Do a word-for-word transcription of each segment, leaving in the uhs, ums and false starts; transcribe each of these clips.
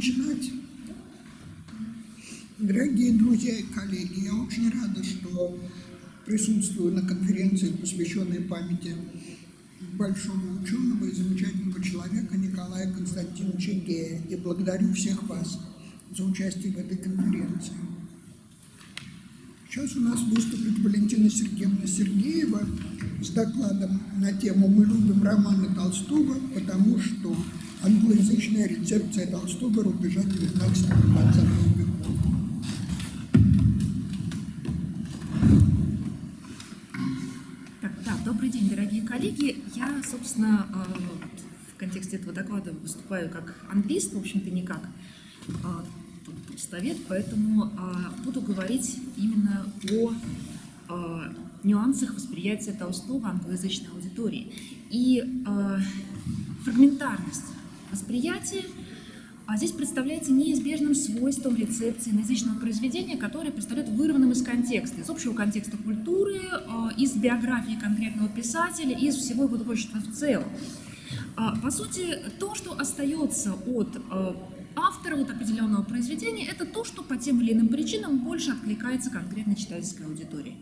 начинать? Дорогие друзья и коллеги, я очень рада, что присутствую на конференции, посвященной памяти большого ученого и замечательного человека Николая Константиновича Гея. И благодарю всех вас за участие в этой конференции. Сейчас у нас выступит Валентина Сергеевна Сергеева с докладом на тему «Мы любим романы Толстого, потому что англоязычная рецепция Толстого рубежа девятнадцатого-двадцатого веков». Так, да, добрый день, дорогие коллеги. Я, собственно, в контексте этого доклада выступаю как англист, в общем-то, не как толстовед, поэтому буду говорить именно о нюансах восприятия Толстого англоязычной аудитории. И фрагментарность восприятия а здесь представляется неизбежным свойством рецепции иноязычного произведения, которое представляет вырванным из контекста, из общего контекста культуры, из биографии конкретного писателя, из всего его творчества в целом. По сути, то, что остается от автора вот определенного произведения, это то, что по тем или иным причинам больше откликается конкретной читательской аудитории.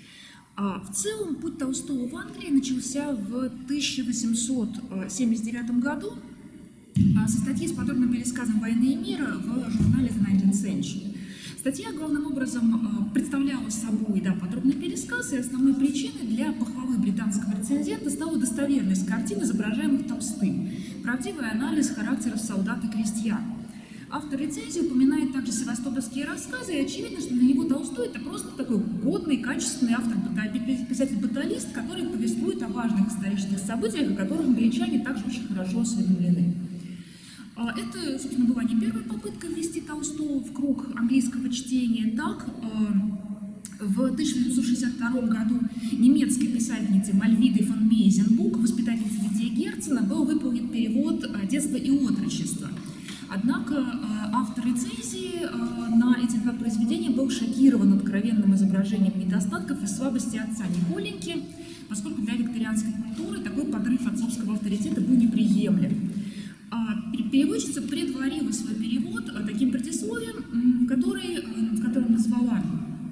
В целом, путь Толстого в Англии начался в тысяча восемьсот семьдесят девятом году со статьи с подробным пересказом «Войны и мира» в журнале The nineteenth century. Статья главным образом представляла собой да, подробный пересказ, и основной причиной для похвалы британского рецензента стала достоверность картин, изображаемых Толстым, правдивый анализ характеров солдат и крестьян. Автор рецензии упоминает также севастопольские рассказы, и очевидно, что для него Толстой – это просто такой годный, качественный автор, писатель-баталист, который повествует о важных исторических событиях, о которых англичане также очень хорошо осведомлены. Это, собственно, была не первая попытка ввести Толстого в круг английского чтения. Так, в тысяча восемьсот шестьдесят втором году немецкой писательницей Мальвидой фон Мейзенбук, воспитательницей детей Герцена, был выполнен перевод «Детство и отрочество». Однако автор рецензии на эти два произведения был шокирован откровенным изображением недостатков и слабости отца Николеньки, поскольку для викторианской культуры такой подрыв отцовского авторитета был неприемлем. Переводчица предварила свой перевод таким предисловием, который, в котором назвала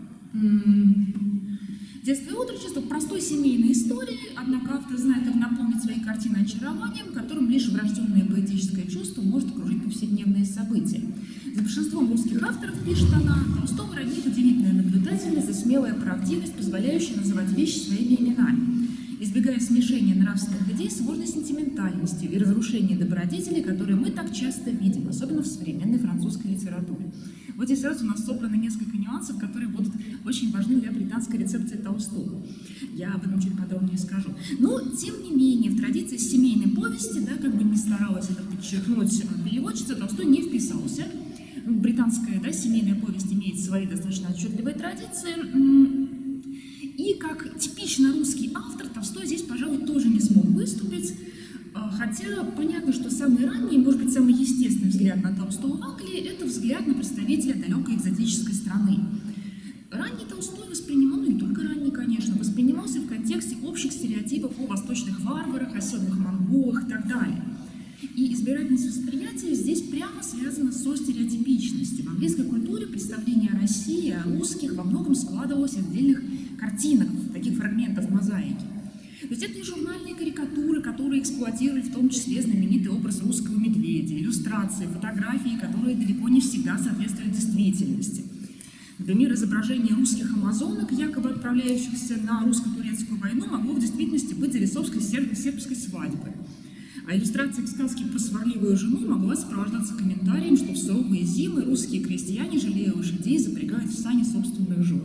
«Детство и отрочество» простой семейной историей, однако автор знает, как наполнить свои картины очарованием, которым лишь врожденное поэтическое чувство может окружить повседневные события. За большинством русских авторов, пишет она, Толстого роднит удивительная наблюдательность и смелая правдивость, позволяющая называть вещи своими именами, избегая смешения нравственных идей с сложной сентиментальностью и разрушения добродетелей, которые мы так часто видим, особенно в современной французской литературе. Вот здесь сразу у нас собрано несколько нюансов, которые будут очень важны для британской рецепции Толстого. Я об этом чуть подробнее скажу. Но, тем не менее, в традиции семейной повести, да, как бы не старалась это подчеркнуть переводчица, Толстой не вписался. Британская да, семейная повесть имеет свои достаточно отчетливые традиции. И как типично русский автор, Толстой здесь, пожалуй, тоже не смог выступить, хотя понятно, что самый ранний, может быть, самый естественный взгляд на Толстого в Англии – это взгляд на представителя далекой экзотической страны. Ранний Толстой воспринимал, ну не только ранний, конечно, воспринимался в контексте общих стереотипов о восточных варварах, о седых монголах и так далее. И избирательность восприятия здесь прямо связана со стереотипичностью. В английской культуре представление о России, о русских во многом складывалось из отдельных картинок, таких фрагментов мозаики. То есть это не журнальные карикатуры, которые эксплуатировали в том числе знаменитый образ русского медведя, иллюстрации, фотографии, которые далеко не всегда соответствуют действительности. Например, изображение русских амазонок, якобы отправляющихся на русско-турецкую войну, могло в действительности быть зарисовкой сербской свадьбы. А иллюстрация к сказке про сварливую жену могла сопровождаться комментарием, что в суровые зимы русские крестьяне, жалея лошадей, запрягают в сани собственных жен.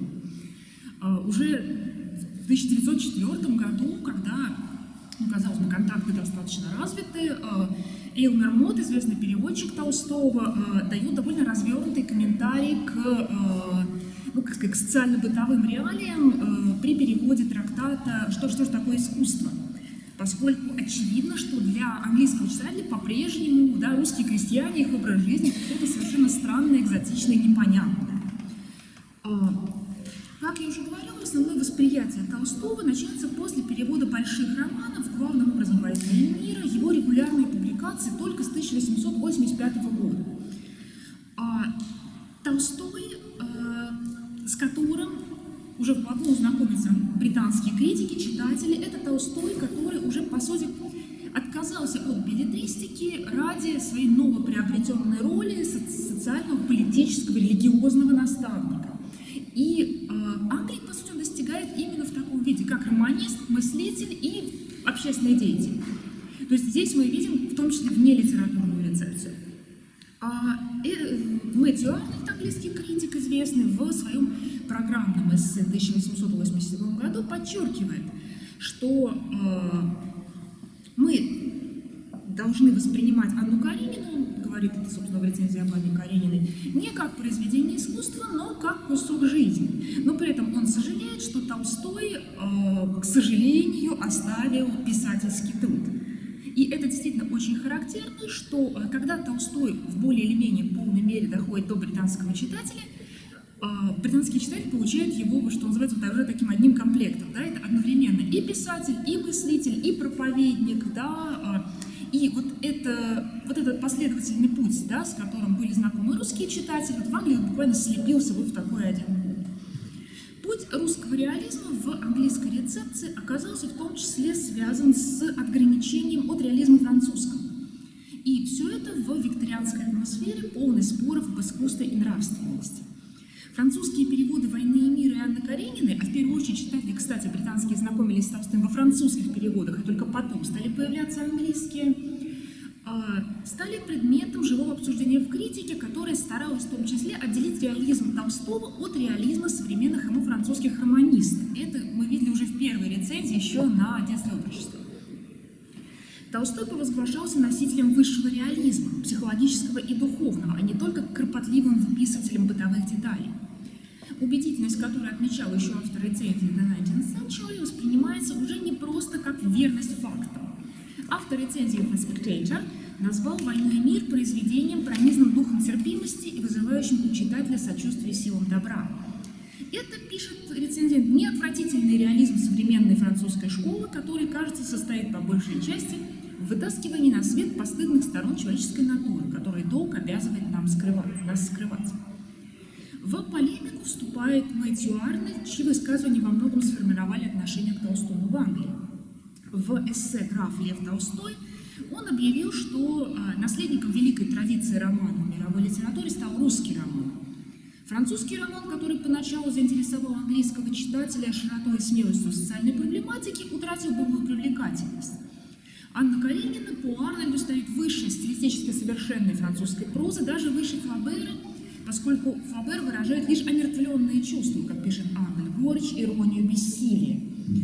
Уже в тысяча девятьсот четвёртом году, когда, ну, казалось бы, контакты достаточно развиты, Эйлмер Мот, известный переводчик Толстого, дает довольно развернутый комментарий к, ну, как сказать, к социально-бытовым реалиям при переводе трактата «Что, что же такое искусство?», поскольку очевидно, что для английского читателя по-прежнему да, русские крестьяне, их образ жизни что-то совершенно странное, экзотичное и непонятное. Как я уже говорила, основное восприятие Толстого начинается после перевода больших романов, главным образом «Войны и мира», его регулярные публикации только с тысяча восемьсот восемьдесят пятого года. уже вплотную знакомятся британские критики, читатели. Это Толстой, который уже, по сути, отказался от беллетристики ради своей новоприобретенной роли социального, политического, религиозного наставника. И э, Англии, по сути, он достигает именно в таком виде, как романист, мыслитель и общественный деятель. То есть здесь мы видим в том числе внелитературную рецепцию. А, э, Мэтью Арнольд, английский критик, известный, в своем программном эссе в тысяча восемьсот восемьдесят седьмом году подчеркивает, что э, мы должны воспринимать Анну Каренину, он говорит это, собственно, в рецензии об Анне Карениной, не как произведение искусства, но как кусок жизни. Но при этом он сожалеет, что Толстой, э, к сожалению, оставил писательский труд. И это действительно очень характерно, что э, когда Толстой в более или менее полной мере доходит до британского читателя, э, британский читатель получает его, что называется, вот, уже таким одним комплектом. Да? Это одновременно и писатель, и мыслитель, и проповедник, да, э, и вот, это, вот этот последовательный путь, да, с которым были знакомы русские читатели, вот в Англии буквально слепился вот в такой один. Путь русского реализма в английской рецепции оказался в том числе связан с отграничением от реализма французского. И все это в викторианской атмосфере, полной споров об искусстве и нравственности. Французские переводы «Войны и мира» и Анны Карениной, а в первую очередь читатели, кстати, британские знакомились с Толстым во французских переводах, и только потом стали появляться английские, стали предметом живого обсуждения в критике, которая старалась в том числе отделить реализм Толстого от реализма современных ему французских романистов. Это мы видели уже в первой рецензии, еще на «Детстве отрочества». Толстой провозглашался носителем высшего реализма, психологического и духовного, а не только кропотливым выписывателем бытовых деталей. Убедительность, которую отмечал еще автор рецензии The nineteenth century, воспринимается уже не просто как верность фактам. Автор рецензии The Spectator назвал «Войну и мир» произведением, пронизанным духом терпимости и вызывающим у читателя сочувствие силам добра. Это, пишет рецензент, не отвратительный реализм современной французской школы, который, кажется, состоит по большей части в вытаскивании на свет постыдных сторон человеческой натуры, которые долг обязывает нам скрывать, нас скрывать. В полемику вступает Мэтью Арнольд, чьи высказывания во многом сформировали отношение к Толстому в Англии. В эссе «Граф Лев Толстой» он объявил, что наследником великой традиции романа в мировой литературе стал русский роман. Французский роман, который поначалу заинтересовал английского читателя широтой и смелостью социальной проблематики, утратил былую привлекательность. Анна Каренина по Арнольду стоит выше стилистически совершенной французской прозы, даже выше Флабера, поскольку Флабер выражает лишь омертвленные чувства, как пишет Арнольд, горечь, иронию, бессилие.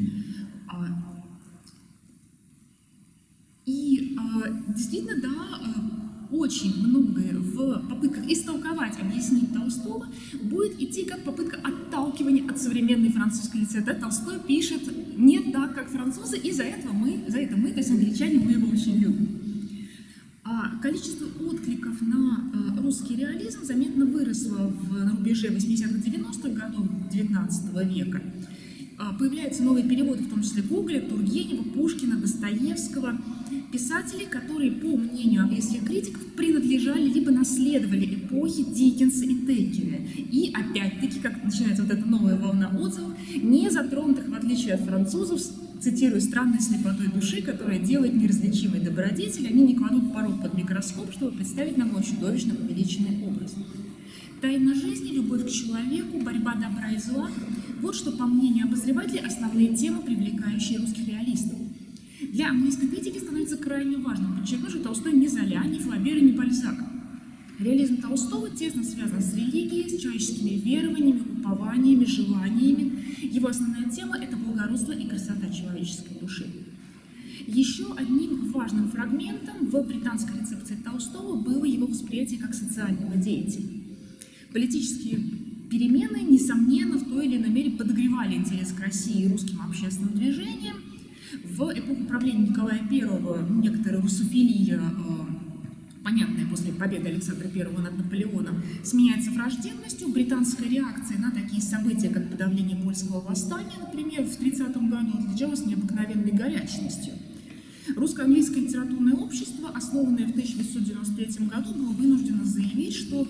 И действительно, да, очень многое в попытках истолковать, объяснить Толстого будет идти как попытка отталкивания от современной французской литературы. Толстой пишет не так, как французы, и за это мы, за это мы, то есть англичане, мы его очень любим. А количество откликов на э, русский реализм заметно выросло в, на рубеже восьмидесятых-девяностых годов девятнадцатого века. А, появляются новые переводы, в том числе Гоголя, Тургенева, Пушкина, Достоевского. Писатели, которые, по мнению английских критиков, принадлежали либо наследовали эпохи Диккенса и Теккеля. И опять-таки, как начинается вот эта новая волна отзывов, не затронутых, в отличие от французов, цитирую, странной слепотой души, которая делает неразличимый добродетель, они не кладут порог под микроскоп, чтобы представить нам его чудовищно увеличенный образ. Тайна жизни, любовь к человеку, борьба добра и зла – вот что, по мнению обозревателей, основные темы, привлекающие русских реалистов. Для английской критики становится крайне важным подчеркнуть, что Толстой не Золя, не Флабер и не Бальзак. Реализм Толстого тесно связан с религией, с человеческими верованиями, упованиями, желаниями. Его основная тема – это благородство и красота человеческой души. Еще одним важным фрагментом в британской рецепции Толстого было его восприятие как социального деятеля. Политические перемены, несомненно, в той или иной мере подогревали интерес к России и русским общественным движениям. В эпоху правления Николая Первого некоторая русофилия, понятная после победы Александра Первого над Наполеоном, сменяется враждебностью. Британская реакция на такие события, как подавление польского восстания, например, в тридцатом году, отличалась необыкновенной горячностью. Русско-английское литературное общество, основанное в тысяча восемьсот девяносто третьем году, было вынуждено заявить, что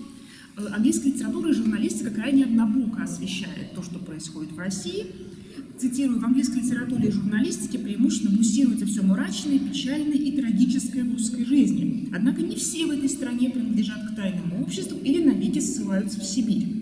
Английская литература и журналистика крайне однобоко освещает то, что происходит в России. Цитирую, в английской литературе и журналистике преимущественно муссируется все мрачное, печальное и трагическое в русской жизни. Однако не все в этой стране принадлежат к тайному обществу или навеки ссылаются в Сибирь.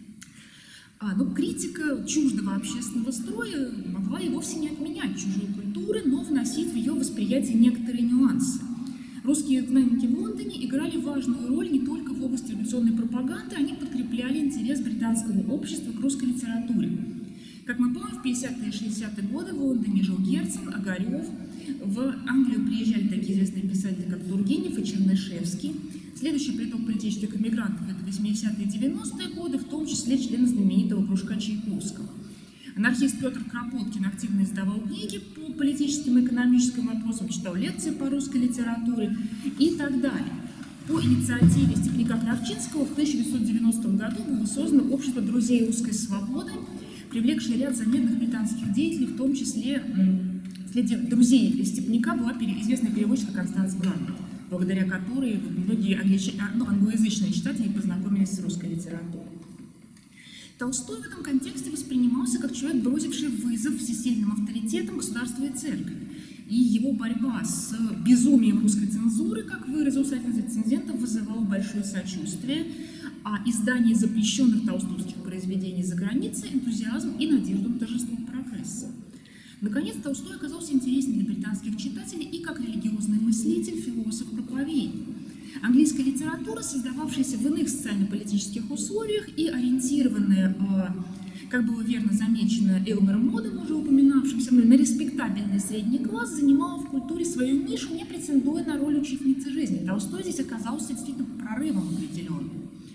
А, но критика чуждого общественного строя могла и вовсе не отменять чужие культуры, но вносить в ее восприятие некоторые нюансы. Русские изгнанники в Лондоне играли важную роль не только в области революционной пропаганды, они подкрепляли интерес британского общества к русской литературе. Как мы помним, в пятидесятые и шестидесятые годы в Лондоне жил Герцен, Огарев. В Англию приезжали такие известные писатели, как Тургенев и Чернышевский. Следующий приток политических эмигрантов – это восьмидесятые и девяностые годы, в том числе члены знаменитого кружка Чайковского. Анархист Петр Кропоткин активно издавал книги по политическим и экономическим вопросам, читал лекции по русской литературе и так далее. По инициативе степняка Кравчинского в тысяча девятьсот девяностом году было создано Общество друзей русской свободы, привлекшее ряд заметных британских деятелей, в том числе среди друзей степняка была известная переводчица Констанс Грант, благодаря которой многие англоязычные читатели познакомились с русской литературой. Толстой в этом контексте воспринимался как человек, бросивший вызов всесильным авторитетам государства и церкви. И его борьба с безумием русской цензуры, как выразился один из рецензентов, вызывала большое сочувствие, а издание запрещенных толстовских произведений за границей – энтузиазм и надежду на торжество прогресса. Наконец, Толстой оказался интересен для британских читателей и как религиозный мыслитель, философ, проповедник. Английская литература, создававшаяся в иных социально-политических условиях и ориентированная, как было верно замечено Элмером Модом, уже упоминавшимся, на респектабельный средний класс, занимала в культуре свою нишу, не претендуя на роль учительницы жизни. Толстой здесь оказался действительно прорывом определенным.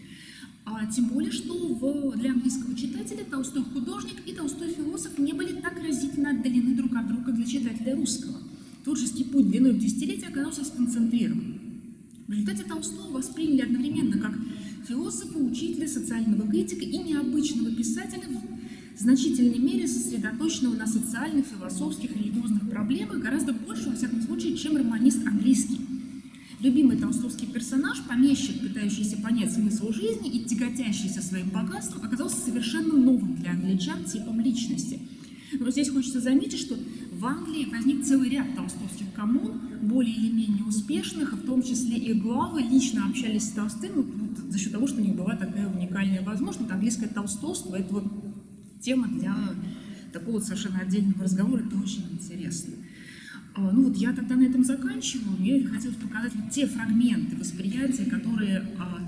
А тем более, что в, для английского читателя Толстой художник и Толстой философ не были так разительно отдалены друг от друга для читателя русского. Творческий путь длиной в десятилетия оказался сконцентрирован. В результате Толстого восприняли одновременно как философа, учителя, социального критика и необычного писателя, в значительной мере сосредоточенного на социальных, философских, религиозных проблемах, гораздо больше, во всяком случае, чем романист английский. Любимый толстовский персонаж, помещик, пытающийся понять смысл жизни и тяготящийся своим богатством, оказался совершенно новым для англичан типом личности. Но здесь хочется заметить, что в Англии возник целый ряд толстовских коммун, более или менее успешных, в том числе и главы лично общались с Толстым, вот, за счет того, что у них была такая уникальная возможность. Английское толстовство – это вот тема для такого совершенно отдельного разговора, это очень интересно. Ну вот я тогда на этом заканчиваю. Мне хотелось показать вот те фрагменты восприятия, которые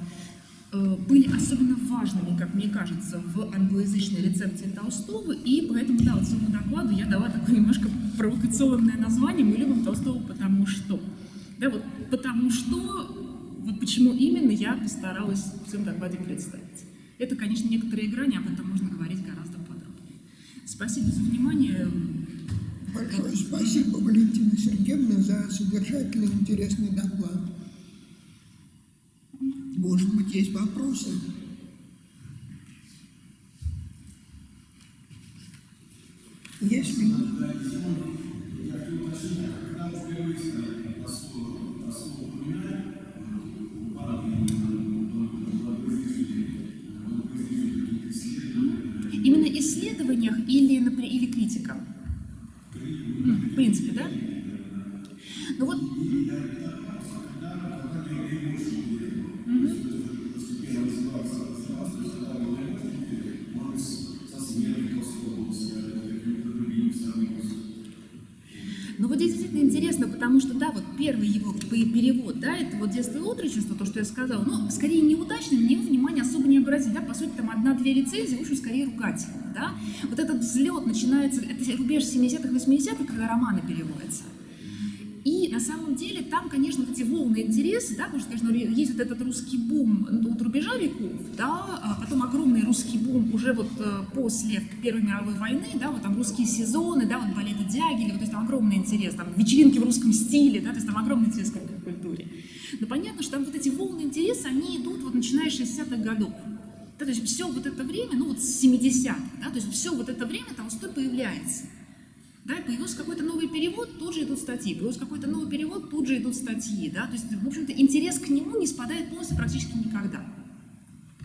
были особенно важными, как мне кажется, в англоязычной рецепции Толстого, и поэтому, да, вот своему докладу я дала такое немножко провокационное название «Мы любим Толстого, потому что». Да, вот потому что, вот почему именно, я постаралась в своем докладе представить. Это, конечно, некоторые грани, об этом можно говорить гораздо подробнее. Спасибо за внимание. Большое спасибо, Валентина Сергеевна, за содержательный и интересный доклад. Может быть, есть вопросы? Если... Именно исследованиях или, например, или критикам? В принципе, да? Ну вот... Ну вот здесь действительно интересно, потому что, да, вот первый его перевод, да, это вот «Детство и отрочество», то, что я сказала, ну, скорее неудачно, на него внимания особо не обратили, да, по сути, там одна-две рецензии, в общем, скорее ругательные, да. Вот этот взлет начинается, это рубеж семидесятых, восьмидесятых, когда романы переводятся. И на самом деле там, конечно, вот эти волны интереса, да, потому что, конечно, есть вот этот русский бум от рубежа веков, да, а потом огромный русский бум уже вот после Первой мировой войны, да, вот там русские сезоны, да, вот балеты Дягилева, то есть там огромный интерес, там вечеринки в русском стиле, да, то есть там огромный интерес к русской культуре. Но понятно, что там вот эти волны интереса, они идут вот начиная с шестидесятых годов. Да, то есть все вот это время, ну вот с семидесятых, да, то есть все вот это время Толстой появляется. Да, появился какой-то новый перевод, тут же идут статьи, появился какой-то новый перевод, тут же идут статьи, да, то есть, в общем-то, интерес к нему не спадает полностью практически никогда.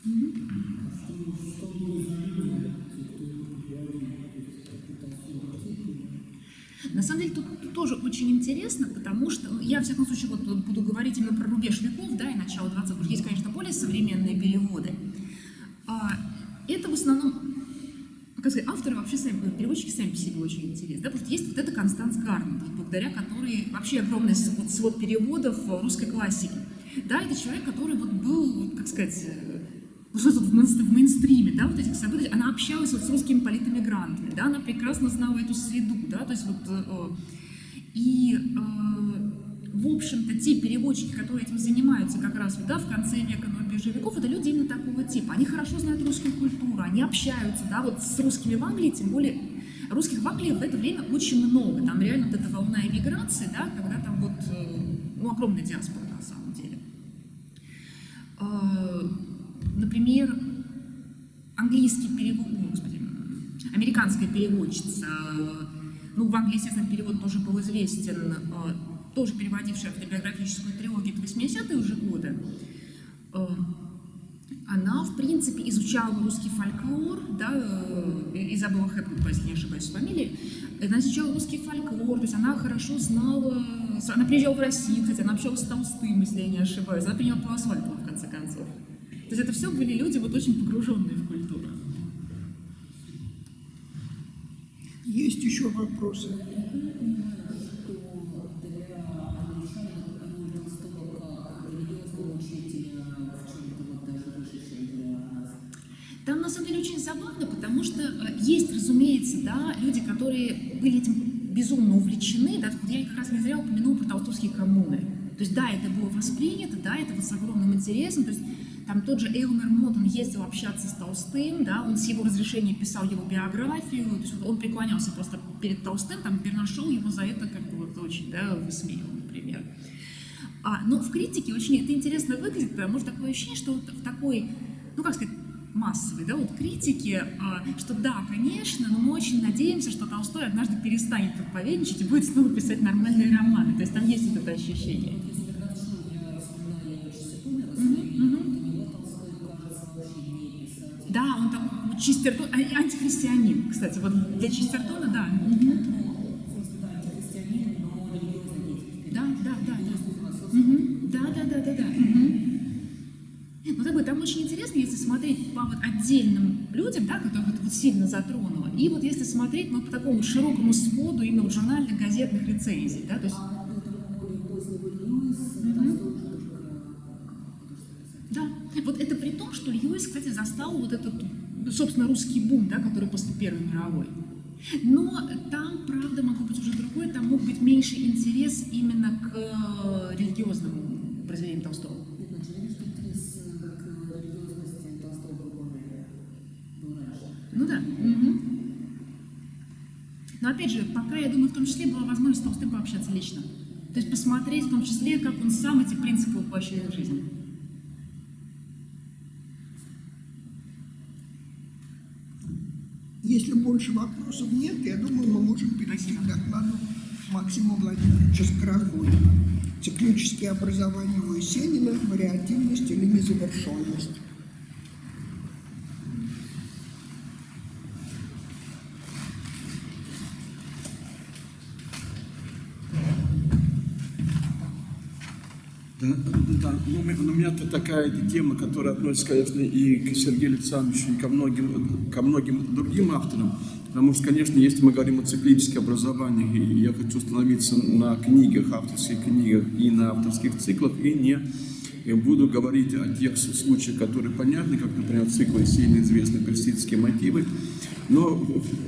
На самом деле тут тоже очень интересно, потому что я, в всяком случае, вот, вот буду говорить именно про рубеж веков, да, и начало двадцатого. Есть, конечно, более современные переводы. А, это в основном, как сказать, авторы вообще сами, переводчики сами по себе очень интересны, да, потому что есть вот это Констанс Гарнет, благодаря которой вообще огромный свод, свод переводов русской классики. Да, это человек, который вот был, вот, как сказать, в мейнстриме, да, вот этих событий, она общалась вот с русскими политэмигрантами, да, она прекрасно знала эту среду, да, то есть вот, э, и, э, в общем-то, те переводчики, которые этим занимаются как раз, да, в конце века, на рубеже веков, это люди именно такого типа, они хорошо знают русскую культуру, они общаются, да, вот с русскими в Англии, тем более, русских в Англии в это время очень много, там реально вот эта волна эмиграции, да, когда там вот, э, ну, огромная диаспора на самом деле. Э, Например, английский перевод, ну, господи, американская переводчица, ну, в Англии, естественно, перевод тоже был известен, тоже переводившая автобиографическую трилогию в восьмидесятые уже годы. Она, в принципе, изучала русский фольклор, да, Изабелла Хэппурн, если не ошибаюсь, с фамилией. Она изучала русский фольклор, то есть она хорошо знала, она приезжала в Россию, кстати, она общалась с Толстым, если я не ошибаюсь, она приняла православие, в конце концов. То есть это все были люди, вот очень погруженные в культуру. Есть еще вопросы? Там на самом деле очень забавно, потому что есть, разумеется, да, люди, которые были этим безумно увлечены. Да, я как раз не зря упомянула про толстовские коммуны. То есть да, это было воспринято, да, это вот с огромным интересом. То есть там тот же Эйлмер Мот, он ездил общаться с Толстым, да, он с его разрешения писал его биографию, то есть он преклонялся просто перед Толстым, там Бернашоу его за это как бы вот очень, да, высмеивал, например. А, но в критике очень это интересно выглядит, потому что такое ощущение, что вот в такой, ну как сказать, массовой, да, вот критике, а, что да, конечно, но мы очень надеемся, что Толстой однажды перестанет проповедничать и будет снова писать нормальные романы, то есть там есть вот это ощущение. Да, он там Честертон, антихристианин, кстати, вот для Честертона, да. Угу. Да, да, да, да. Угу. Да, да, да, да, да. Угу. Ну, так бы, там очень интересно, если смотреть по вот отдельным людям, да, которых это вот сильно затронуло, и вот если смотреть ну, по такому широкому своду именно вот журнальных, газетных рецензий, да, то есть... Да, вот это при том, что Льюис, кстати, застал вот этот, собственно, русский бум, да, который после Первой мировой. Но там, правда, могло быть уже другое, там мог быть меньше интерес именно к религиозным произведениям Толстого. Ну да. Угу. Но опять же, пока, я думаю, в том числе была возможность с Толстым пообщаться лично. То есть посмотреть в том числе, как он сам эти принципы воплощает в жизнь. Если больше вопросов нет, я думаю, мы можем перейти к докладу Максима Владимировича Скороходина. Циклические образования у Есенина, вариативность или незавершенность. Да, да. Ну, у меня-то такая тема, которая относится, конечно, и к Сергею Александровичу, и ко многим, ко многим другим авторам. Потому что, конечно, если мы говорим о циклических образованиях, и я хочу остановиться на книгах, авторских книгах и на авторских циклах, и не и буду говорить о тех случаях, которые понятны, как, например, цикл сильно известные персидские мотивы. Но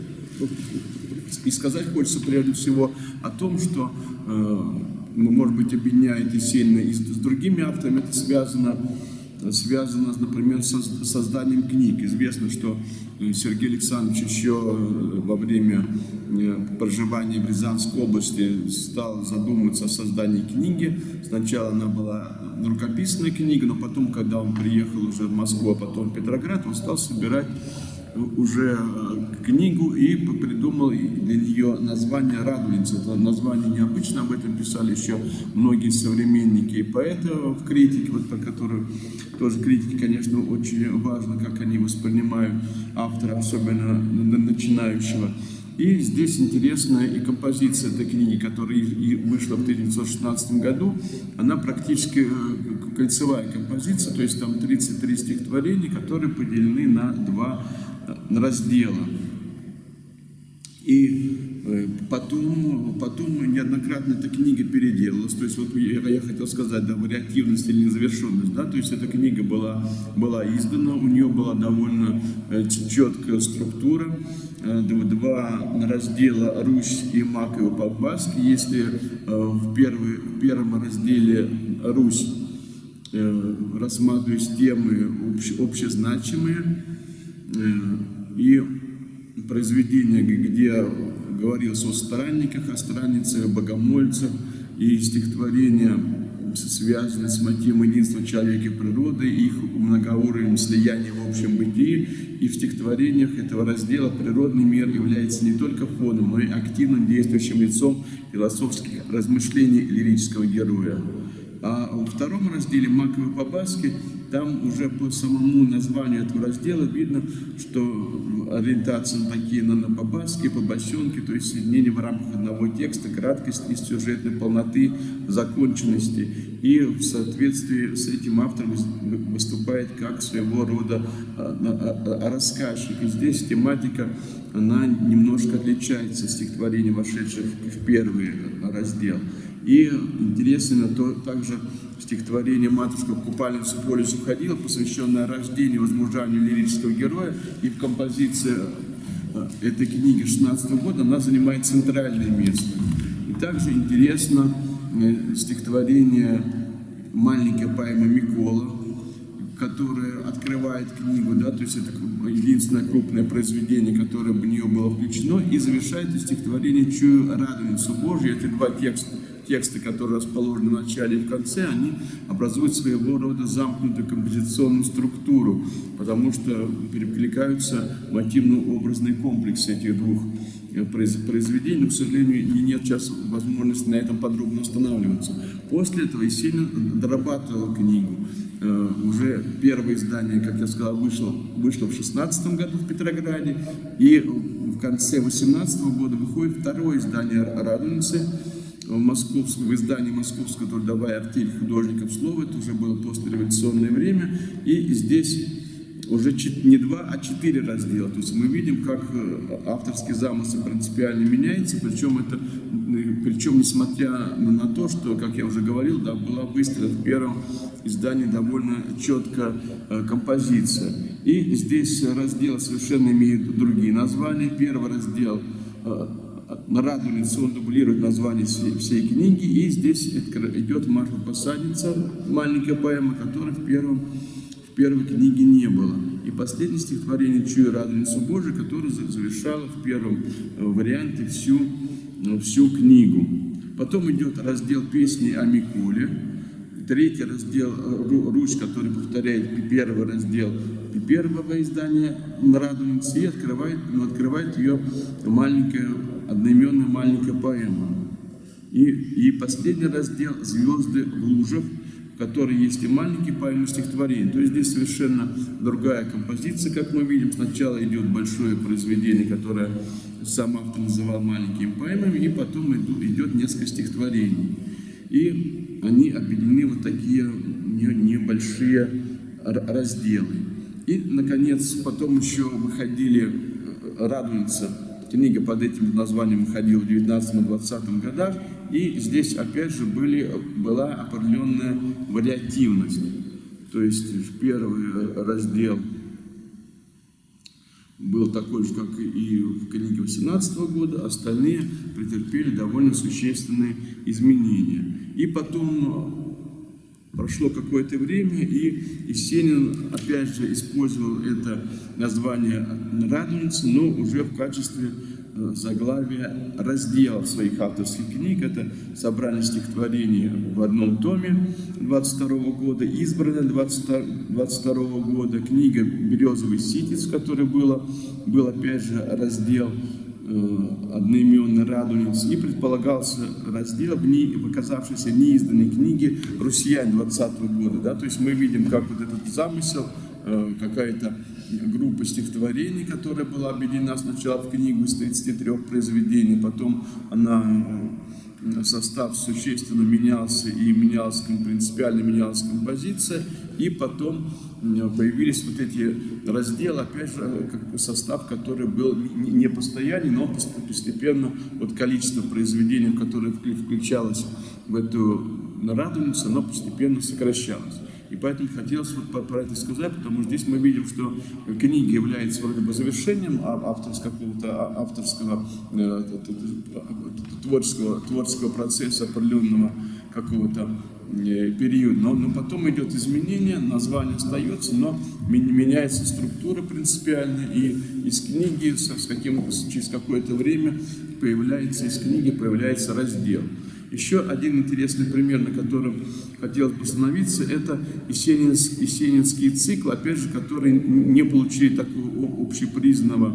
и сказать хочется прежде всего о том, что мы, может быть, объединяет Есенина и с другими авторами, это связано, связано, например, со созданием книг. Известно, что Сергей Александрович еще во время проживания в Рязанской области стал задумываться о создании книги. Сначала она была рукописная книга, но потом, когда он приехал уже в Москву, а потом в Петроград, он стал собирать уже книгу и придумал для нее название «Радуница». Это название необычно, об этом писали еще многие современники и поэты в критике, вот про которую тоже критики, конечно, очень важно, как они воспринимают автора, особенно начинающего. И здесь интересная и композиция этой книги, которая и вышла в тысяча девятьсот шестнадцатом году. Она практически кольцевая композиция, то есть там тридцать три стихотворения, которые поделены на два раздела. И потом, потом неоднократно эта книга переделалась. То есть вот я, я хотел сказать, да, вариативность или незавершенность, да, то есть эта книга была, была издана, у нее была довольно четкая структура. Два раздела «Русь» и «Маков по-баски». Если в, первый, в первом разделе «Русь» рассматривались темы общ, общезначимые и произведения, где говорилось о странниках, о странницах, о богомольцах, и стихотворения, связанные с мотивом единства человека и природы, их многоуровневым слиянием в общем бытии. И в стихотворениях этого раздела природный мир является не только фоном, но и активным действующим лицом философских размышлений лирического героя. А во втором разделе «Маковы по-баски» там уже по самому названию этого раздела видно, что ориентация на такие на, на по-баски, по-басенки, то есть соединение в рамках одного текста, краткости, сюжетной полноты, законченности. И в соответствии с этим автор выступает как своего рода рассказчик. И здесь тематика, она немножко отличается от стихотворений, вошедших в первый раздел. И интересно то, также стихотворение «Матушка в купальницу по лесу ходила», посвященное рождению, возмужанию лирического героя. И в композиции этой книги шестнадцатого года она занимает центральное место. И также интересно стихотворение «Маленькая поэма Микола», которое открывает книгу, да, то есть это единственное крупное произведение, которое в нее было включено, и завершает стихотворение «Чую радуницу Божию». Эти два текста, тексты, которые расположены в начале и в конце, они образуют своего рода замкнутую композиционную структуру, потому что перекликаются мотивно-образные комплексы этих двух произведений, но, к сожалению, нет сейчас возможности на этом подробно останавливаться. После этого Есенин дорабатывал книгу. Уже первое издание, как я сказал, вышло, вышло в шестнадцатом году в Петрограде, и в конце восемнадцатого года выходит второе издание «Радуницы» в, московском, в издании московского трудовая артель художников слова. Это уже было послереволюционное время, и здесь уже не два, а четыре раздела. То есть мы видим, как авторский замысел принципиально меняется, причем, это, причем несмотря на то, что, как я уже говорил, да, была выстроена в первом издании довольно четкая композиция. И здесь разделы совершенно имеют другие названия. Первый раздел на «Радуницу», он дублирует название всей, всей книги, и здесь идет «Марфа Посадница», маленькая поэма, которая в первом в первой книге не было. И последнее стихотворение «Чую радуницу Божию», которое завершало в первом варианте всю, всю книгу. Потом идет раздел «Песни о Миколе», третий раздел «Русь», который повторяет первый раздел первого издания «Радуницы», и открывает, ну, открывает ее маленькая, одноименная маленькая поэма. И, и последний раздел «Звезды в лужах», в которой есть и маленькие поэмы, стихотворения. То есть здесь совершенно другая композиция, как мы видим. Сначала идет большое произведение, которое сам автор называл маленькими поэмами, и потом идет несколько стихотворений. И они объединены в вот такие небольшие разделы. И, наконец, потом еще выходили «Радуница». Книга под этим названием выходила в девятнадцатом-двадцатом годах, и здесь опять же были, была определенная вариативность. То есть первый раздел был такой же, как и в книге восемнадцатого года, остальные претерпели довольно существенные изменения. И потом прошло какое-то время, и Есенин опять же использовал это название «Радуница», но уже в качестве заглавие разделов своих авторских книг. Это собрание стихотворений в одном томе двадцать второго года, избранное двадцать второго года, книга «Березовый ситец», в которой было, был опять же раздел одноименный «Радуниц», и предполагался раздел в, не, в оказавшейся неизданной книге «Руссиянь» двадцатого года. Да? То есть мы видим, как вот этот замысел, какая-то группа стихотворений, которая была объединена сначала в книгу из тридцати трёх произведений, потом она, состав существенно менялся, и менялась, принципиально менялась композиция, и потом появились вот эти разделы, опять же, как состав, который был не постоянный, но постепенно вот количество произведений, которое включалось в эту «Радуницу», оно постепенно сокращалось. И поэтому хотелось вот про это сказать, потому что здесь мы видим, что книга является вроде бы завершением авторского, какого-то авторского э, творческого, творческого процесса определенного какого-то э, периода. Но, но потом идет изменение, название остается, но меняется структура принципиально, и из книги с каким, через какое-то время появляется, из книги появляется раздел. Еще один интересный пример, на котором хотелось бы остановиться, это Есенинский, Есенинский цикл, опять же, которые не получили такого общепризнанного,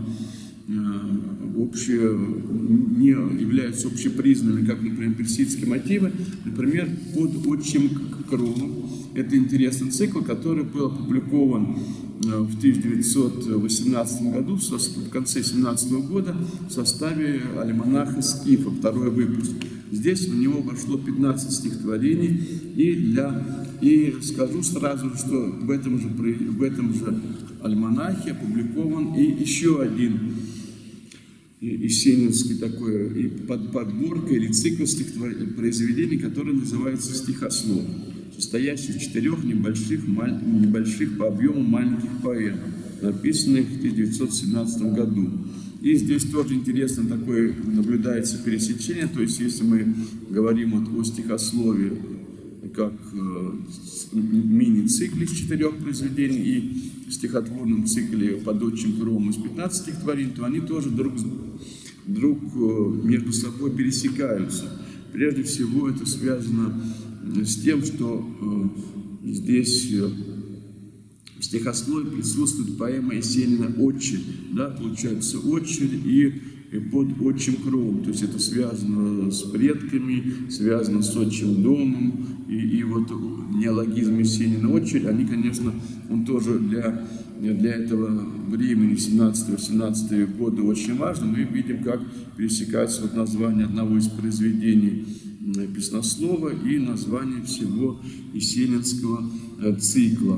обще, не являются общепризнанными, как, например, персидские мотивы, например, «Под отчим кровом». Это интересный цикл, который был опубликован в тысяча девятьсот восемнадцатом году, в конце семнадцатого года, в составе альманаха «Скифа», второй выпуск. Здесь в него вошло пятнадцать стихотворений, и, для, и скажу сразу, что в этом же, в этом же альманахе опубликован и еще один есенинский такой и под, подборка или цикл произведений, который называется «Стихослов», состоящий из четырех небольших, маль, небольших по объему маленьких поэм, написанных в тысяча девятьсот семнадцатом году. И здесь тоже интересно такое наблюдается пересечение, то есть если мы говорим вот о стихословии как э, мини-цикле из четырех произведений и стихотворном цикле «Под отчим кровом» из пятнадцати стихотворений, то они тоже друг, друг э, между собой пересекаются. Прежде всего это связано с тем, что э, здесь э, в стихословии присутствует поэма Есенина «Отче», да, получается «Отче» и, и «Под отчим кровом», то есть это связано с предками, связано с отчим домом, и, и вот неологизм Есенина «Отче», они, конечно, он тоже для, для этого времени семнадцатого-восемнадцатого года очень важно. Мы видим, как пересекается вот название одного из произведений песнослова и название всего есенинского цикла.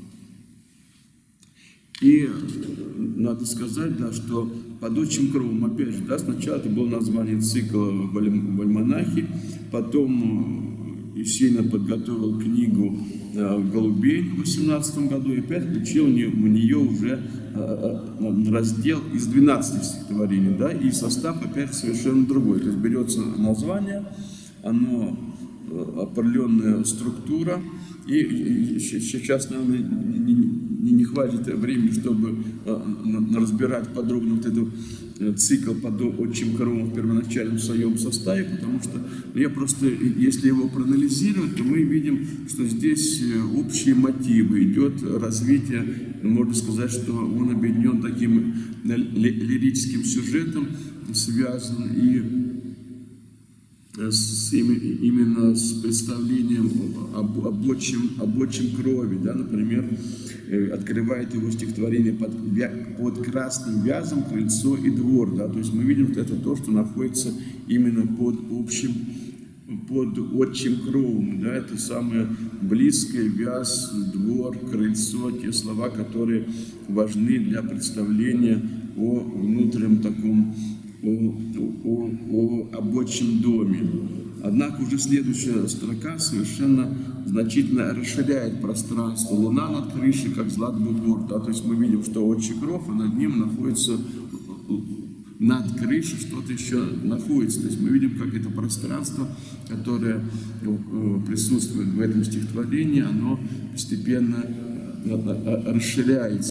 И надо сказать, да, что «Под отчим кровом», опять же, да, сначала это было название цикла в альманахе, потом Есенин подготовил книгу «Голубей» в восемнадцатом году и опять включил в нее уже раздел из двенадцати стихотворений, да, и состав опять совершенно другой. То есть берется название, оно определенная структура, и сейчас, наверное, не, не, не хватит времени, чтобы разбирать подробно вот этот цикл «Под отчим кровом» в первоначальном своем составе, потому что я просто, если его проанализировать, то мы видим, что здесь общие мотивы, идет развитие, можно сказать, что он объединен таким лирическим сюжетом, связан и С, именно с представлением об, об, отчим, об отчим крови, да, например, открывает его стихотворение под, под красным вязом крыльцо и двор, да, то есть мы видим, что это то, что находится именно под общим, под отчим кровом, да, это самое близкое, вяз, двор, крыльцо, те слова, которые важны для представления о внутреннем таком О, о, о об отчим доме. Однако уже следующая строка совершенно значительно расширяет пространство. Луна над крышей, как злат бугор. Да? То есть мы видим, что отчий кров, а над ним находится, над крышей что-то еще находится. То есть мы видим, как это пространство, которое присутствует в этом стихотворении, оно постепенно расширяется.